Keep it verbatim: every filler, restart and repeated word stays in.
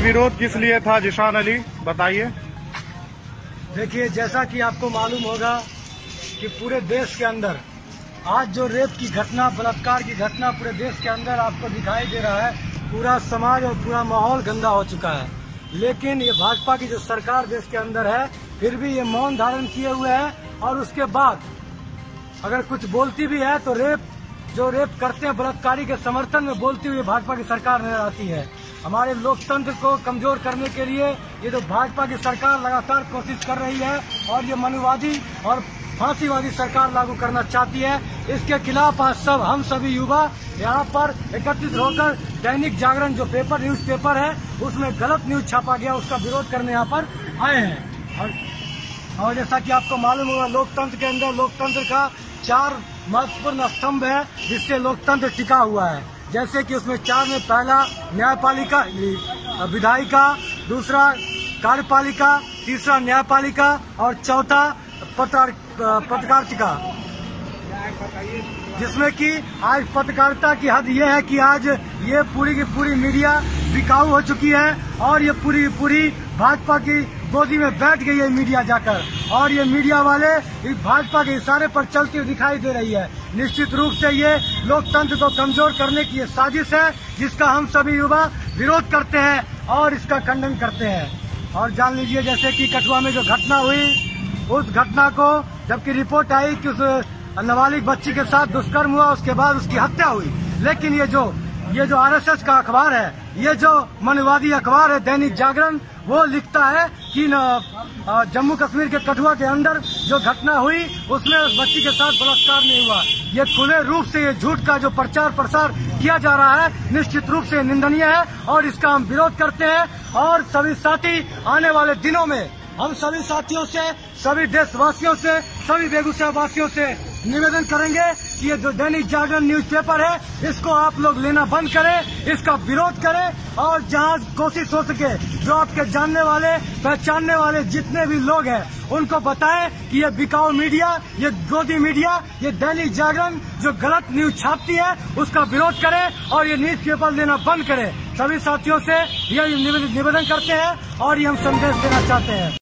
विरोध किस लिए था जिशान अली, बताइए। देखिए, जैसा कि आपको मालूम होगा कि पूरे देश के अंदर आज जो रेप की घटना, बलात्कार की घटना पूरे देश के अंदर आपको दिखाई दे रहा है, पूरा समाज और पूरा माहौल गंदा हो चुका है। लेकिन ये भाजपा की जो सरकार देश के अंदर है, फिर भी ये मौन धारण किए हुए है और उसके बाद अगर कुछ बोलती भी है तो रेप जो रेप करते हैं बलात्कारी के समर्थन में बोलती हुई भाजपा की सरकार नजर आती है। हमारे लोकतंत्र को कमजोर करने के लिए ये जो भाजपा की सरकार लगातार कोशिश कर रही है और ये मनुवादी और फांसीवादी सरकार लागू करना चाहती है, इसके खिलाफ आज सब हम सभी युवा यहाँ पर एकत्रित होकर दैनिक जागरण जो पेपर न्यूज पेपर है उसमें गलत न्यूज छापा गया, उसका विरोध करने यहाँ पर आए हैं। और, और जैसा कि आपको मालूम होगा, लोकतंत्र के अंदर लोकतंत्र का चार महत्वपूर्ण स्तंभ है जिससे लोकतंत्र टिका हुआ है। जैसे कि उसमें चार में पहला न्यायपालिका विधायिका, दूसरा कार्यपालिका, तीसरा न्यायपालिका और चौथा पत्रकारिता, जिसमें कि आज पत्रकारिता की हद ये है कि आज ये पूरी की पूरी मीडिया बिकाऊ हो चुकी है और ये पूरी पूरी भाजपा की गोदी में बैठ गई है मीडिया जाकर, और ये मीडिया वाले इस भाजपा के इशारे पर चलती हुई दिखाई दे रही है। निश्चित रूप से ये लोकतंत्र को कमजोर करने की ये साजिश है जिसका हम सभी युवा विरोध करते हैं और इसका खंडन करते हैं। और जान लीजिए, जैसे कि कठुआ में जो घटना हुई, उस घटना को जबकि रिपोर्ट आई कि उस नाबालिग बच्ची के साथ दुष्कर्म हुआ, उसके बाद उसकी हत्या हुई, लेकिन ये जो ये जो आरएसएस का अखबार है, ये जो मनवादी अखबार है दैनिक जागरण, वो लिखता है कि जम्मू कश्मीर के कठुआ के अंदर जो घटना हुई उसमें उस बच्ची के साथ बलात्कार नहीं हुआ। ये खुले रूप से ये झूठ का जो प्रचार प्रसार किया जा रहा है निश्चित रूप से निंदनीय है और इसका हम विरोध करते हैं। और सभी साथी आने वाले दिनों में हम सभी साथियों से, सभी देशवासियों से, सभी बेगूसराय वासियों से निवेदन करेंगे कि ये जो दैनिक जागरण न्यूज़पेपर है इसको आप लोग लेना बंद करें, इसका विरोध करें और जहां कोशिश हो सके जो आपके जानने वाले पहचानने वाले जितने भी लोग हैं उनको बताएं कि ये बिकाऊ मीडिया, ये गोदी मीडिया, ये दैनिक जागरण जो गलत न्यूज छापती है उसका विरोध करें और ये न्यूज पेपर लेना बंद करें। सभी साथियों से यह निवेदन करते हैं और ये हम संदेश देना चाहते हैं।